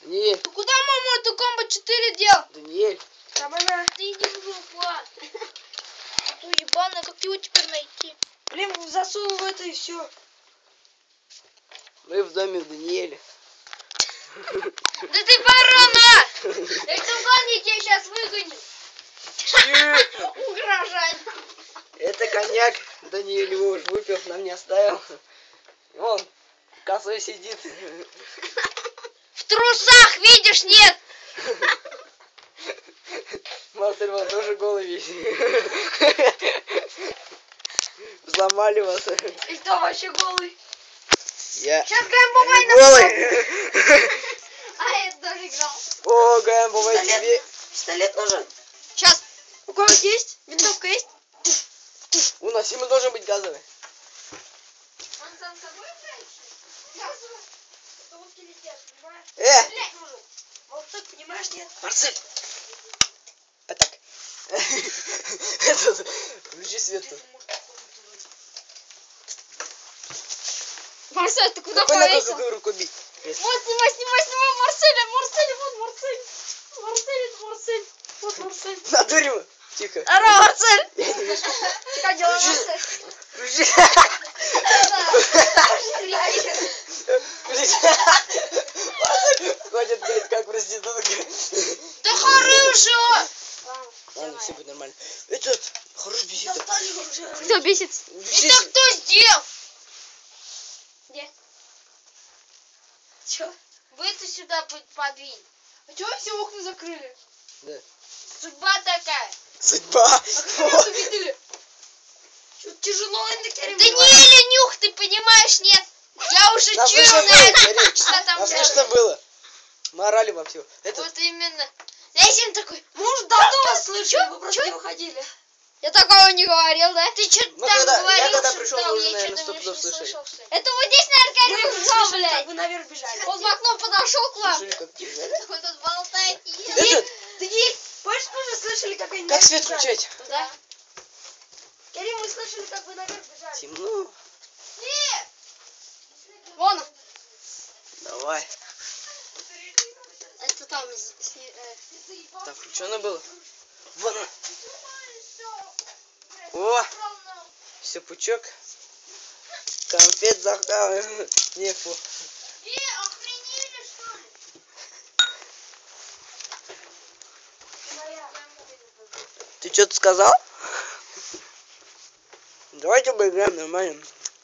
Даниэль. Ты куда мама ты комбо 4 делал? Даниэль. Там она. Ты иди в жопу. Ты ебаная, как его теперь найти? Блин, засунул в это и все. Мы в доме Даниэля. Да ты ворона! Это ладно, я тебя сейчас выгоню. Угрожает. Это коньяк. Даниэль его уж выпил, нам не оставил. Вон, косой сидит. В трусах, видишь, нет? Марсель вон тоже голый весь. Взломали вас. И кто вообще голый? Я. Сейчас Грэм бывай на голый. А я тоже играл. О, Грэм, бывай тебе. Пистолет нужен? Сейчас. У кого есть? Винтовка есть? У нас ему должен быть газовый. Он сам собой играет? Газовый? Это вот телетет, понимаешь? Блядь. Вот так, понимаешь, нет? Марсель. А так. Это, включи свет тут. Марсель, ты куда Какой повесил? какую руку бить? Вот, снимай, Марсель, вот Марсель. Марсель, это Марсель. Вот Марсель. Надурим. Тихо. Здорово, Марсель. Я не вижу. Как дела, Марсель? Включи. Ходит, блядь, как проститутка. Да хорошего! Ладно, все будет нормально. Этот, хорош бесит. Кто бесит? Это кто сделал? Где? Че? Вы это сюда подвинь. А чего вы все окна закрыли? Да. Судьба такая. Судьба. А как вы нас увидели? Что-то тяжело, Даниэля нюх, ты понимаешь, нет? Я уже Нас чую слышно на было, это. смотри. Что там Нас делать? слышно было. Мы орали во все. Вот именно. Знаете, он такой, может, давно вас слышали, вы просто не выходили. Я такого не говорил, да? Ты что Ну, там когда- говорил, я когда что пришел, там, вы уже, я наверное, что-то, стопудов не слышали. слышал, что ли? Это вот здесь, наверное, как слышал, блядь. Вы наверх бежали. Он в окно подошел к вам. Слышали, как бежали? Он тут болтает. Этот, Помнишь, мы же слышали, как они как наверх свет бежали? включать? Да. Керим, мы слышали, как вы наверх бежали. Темно. Вон он. Давай. Это там. Так, включено было? Вон он. О, все, пучок. Конфет захтал. Нефу. Охренели, что ли? Ты что-то сказал? Давайте поиграем нормально.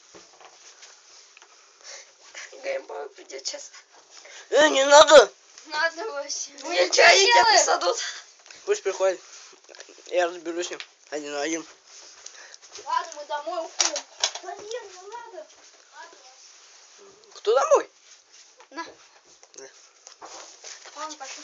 Геймбой придет сейчас. Не надо. Надо вообще. Мне чай тебя присадут. Пусть приходит. Я разберусь с ним. Один на один. Ладно, мы домой уходим. Да нет, не надо. Кто домой? На. Да. Ладно, пошли.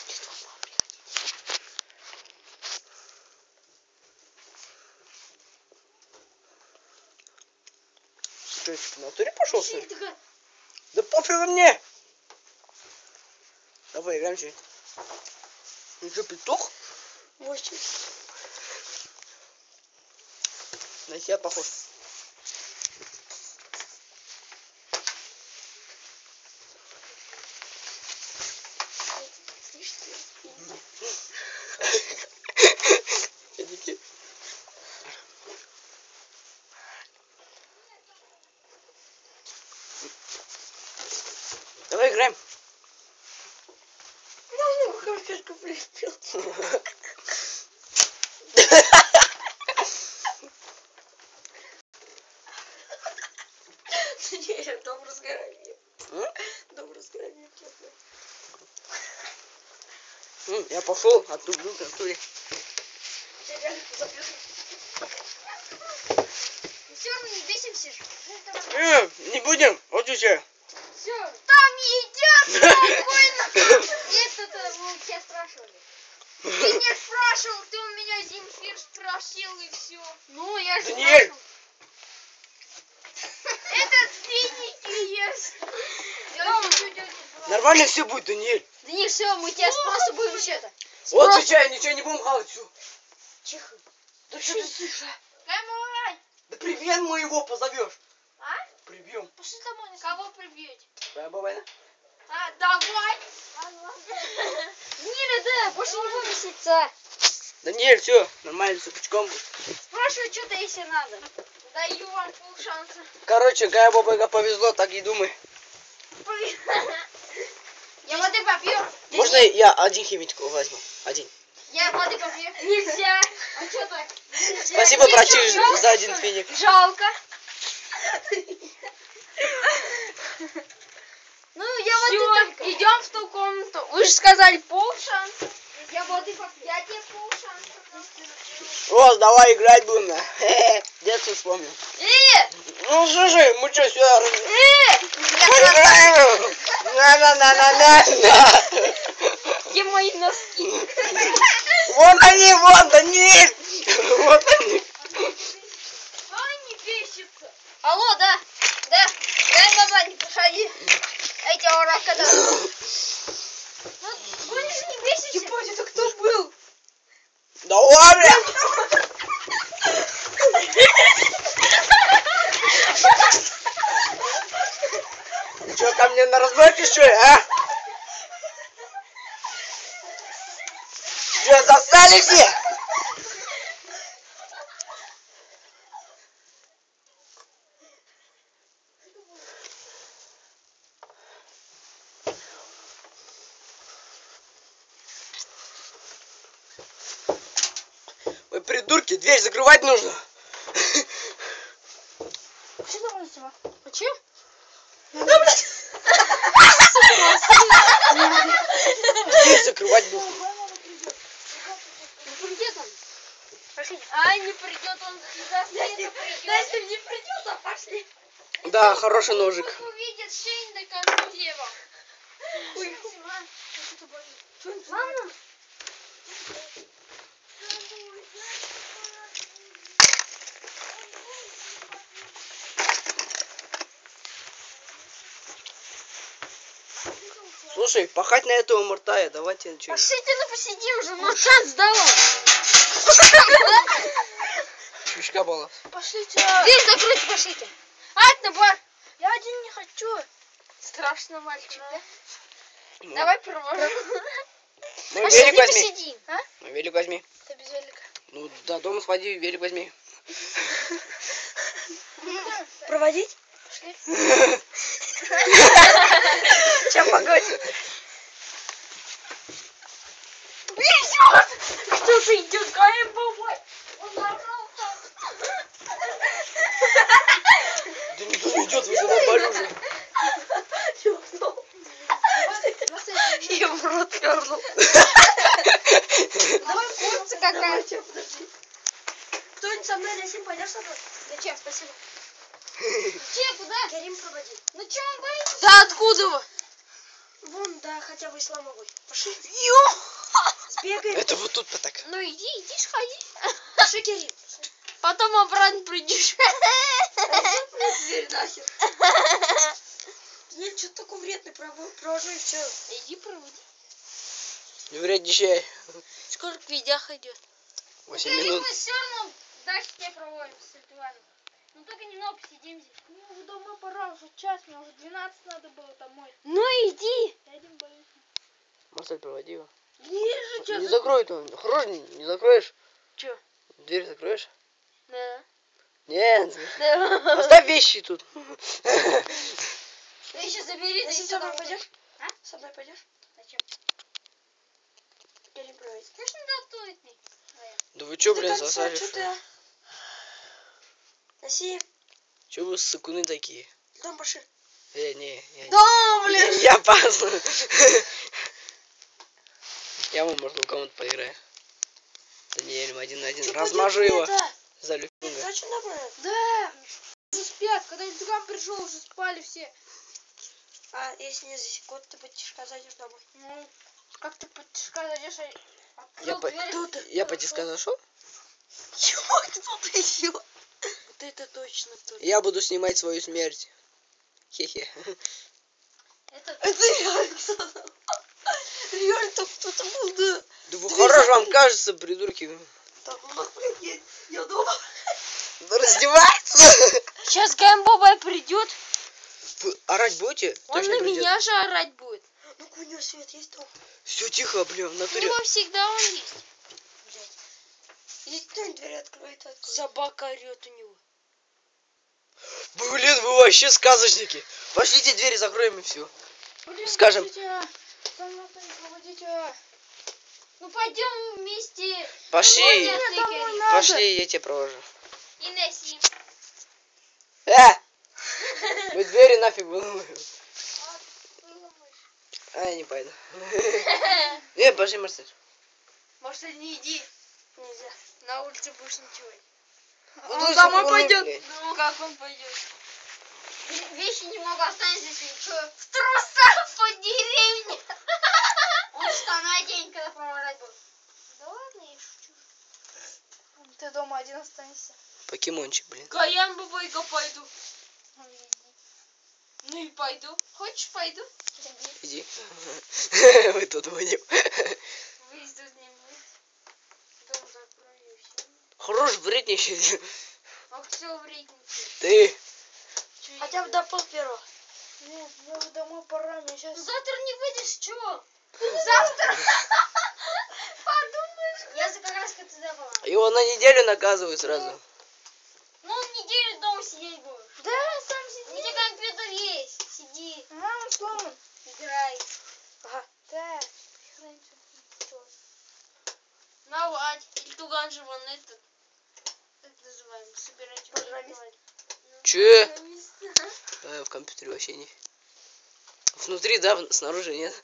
Ты что, по натуре пошел, что ли? Ты такой, Да пофиг мне! Давай, играем что-нибудь. Ну что, петух? 8. На себя похож. Идите. Давай играем. Картошку прилепил. Нет, дом разгорания. Дом разгорания. Я пошел, оттуда к натуре. все равно не бесимся же. Не будем, вот еще. Все. Там едят спокойно. Нет, это мы у тебя спрашивали. Ты не спрашивал, ты у меня Земфир спросил и все. Ну, я же Даниэль! спрашивал. Это финики ест. Я чуть-чуть брал. Нормально все будет, Даниэль. Да не все, мы тебя просто будем что-то. Вот отвечай, ничего не будем хавать, все. Тихо. Да что ты слышишь? Камурай. Да прибьем мы его, позовешь. А? Прибьем. Пошли домой. Кого прибьете? Твоя бабайна? Давай. Не, да, больше не буду месяца. Даниэль, все, нормально, с пучком будет. Спрашивай, что-то если надо. Даю вам полшанса. Короче, Гая Бобайга повезло, так и думай. Я воды попью. Можно я один химичку возьму? Один. Я воды попью. Нельзя. А что так? Спасибо, братиш, за один финик. Жалко. Ну, я воды Все, только. идем в ту комнату. Вы же сказали полшанса. Я воды попью. Я тебе полшанса. О, давай играть будем. Детство вспомнил. Ну, слушай, мы что, сюда... Поиграем! На-на-на-на-на-на! Где мои носки? Вот они, вот они. Ай, не бесится. Алло, да. Да. Дай, баба, не подходи. Эти урока, да. Вы же не бесите. Ебать, это кто был? Да ладно! Че, ко мне на разборке, что ли, а? Че, застали все? Вы придурки, дверь закрывать нужно. Что такое с тобой? А че? Да, блядь! Дверь закрывать нужно. Ну, придет он. Пошли. Ай, не придет он. Если придет. не придет, то пошли. Да, хороший ножик. Пусть увидит Шейн до конца дева. Ой, что-то болит. Ладно. Слушай, пахать на этого Муртая, давайте начнем. Пошлите, ну посидим же, ну шанс дала. Чучка была. Пошлите. Дверь закройте, пошлите. Ать, бар. Я один не хочу. Страшно, мальчик, да? Ну, Давай провожу. мой велик возьми. посидим. А? Мой велик возьми. Ты без велика. Ну, до дома сходи, велик возьми. Проводить? Пошли. Чем погодь? Кто-то идет, Гая Бобой. Он орал там. Да никто не идет, вы задолбали уже. Я в рот пернул. Давай курица какая-то. Кто-нибудь со мной, Ясин, пойдешь со мной? Зачем? Спасибо. Че, куда? Карим проводи. Ну че он боится? Да откуда вы? Вон, да, хотя бы исламовый. Пошли. Сбегаем. Это вот тут-то так. Ну иди, сходи. Пошли, Карим. Потом обратно придешь. Дверь нахер. Нет, что-то такой вредный, провожу и все. Иди проводи. Не вредничай. Сколько видях идет? 8 минут. Мы все равно дальше тебе проводим с Иваном. Ну только немного посидим здесь. Мне уже дома пора, уже час, мне уже 12 надо было домой. Ну иди. Я один боюсь. Марсель, проводи его. Ниже, что? Не закрой то. Хорош, не закроешь. Че? Дверь закроешь? Да. Нет. Да. Оставь вещи тут. Ты еще забери. Если со мной пойдешь? А? Со мной пойдешь? Зачем? Карим проводить. Конечно, да, стоит не. Да вы чё, До блин, конца, засали? чё что ты? ли? Носи. Чё вы ссыкуны такие? Дом пошли. Не. Да, блин. Я пас. Я вам, может, кому-то поиграю. Даниэлем 1 на 1. Размажу его. За люфинга. Зачем добавить? Да. Уже спят. Когда Инстаграм пришел, уже спали все. А если не засекут, ты потишка зайдешь домой. Ну, как ты потишка зайдешь, открыл дверь. Я потиска зашел. Чего кто-то еще? Вот это точно кто-то. Я буду снимать свою смерть. Хе-хе. Это... реально кто-то. Реально там кто-то был, да. Да вы хорош вам кажется, придурки. Так, у нас, блин, я дома. Да раздеваться. Сейчас Гаймбоба придет. Вы орать будете? Он Точно на придет? меня же орать будет. Ну, у него свет есть там? Все тихо, блин, в У натуре. него всегда он есть. Блядь. Иди кто-нибудь дверь откроет. Собака орет у него. Блин, вы вообще сказочники. Пошлите двери закроем и все. Скажем. Ну пойдем вместе. Пошли. Вон я тыкаю. Пошли, я тебя провожу. И неси. Мы двери нафиг выломаем. А, я не пойду. Пошли, Марсель. Марсель, не иди. Нельзя. На улице будешь ночевать. Он домой пойдет. Ну как он пойдет? Вещи немного останется, если что. В трусах по деревне. Он штаны оденет, когда провожать будет. Да ладно, я шучу. Ты дома один останешься. Покемончик, блин. Гаян бабайка пойду. Ну и пойду. Хочешь, пойду? Иди. Вы тут будем. Выезда не будет. Дом закрою и все. Хорош вредничать. А кто вредничает? Ты. Хотя бы до пол-первого. Нет, мне домой пора, мне сейчас... Завтра не выйдешь, чего? Завтра! Подумаешь. Я за как раз как туда была. Его на неделю наказывают сразу. Ну, неделю дома сидеть будешь. Да, сам сиди. У тебя компьютер есть. Сиди. Ага, он сломан. Играй. Ага. Да. Навать. Или туган же вон этот. Как называем? Собирать. Программист. Че? В компьютере вообще не. Внутри, да, снаружи нет.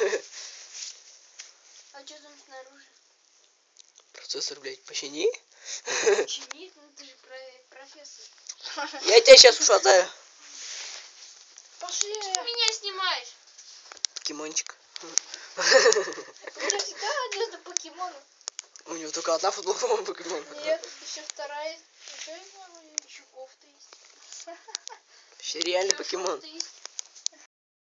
А что там снаружи? Процессор, блядь, почини. Чинит, ну ты же профессор. Я тебя сейчас ушатаю. Пошли. Что ты меня снимаешь? Покемончик. У тебя всегда одежда покемона? У него только одна футболка, по-моему, покемон. Нет, еще вторая. Еще кофта есть. Вообще реальный покемон. Кофта есть.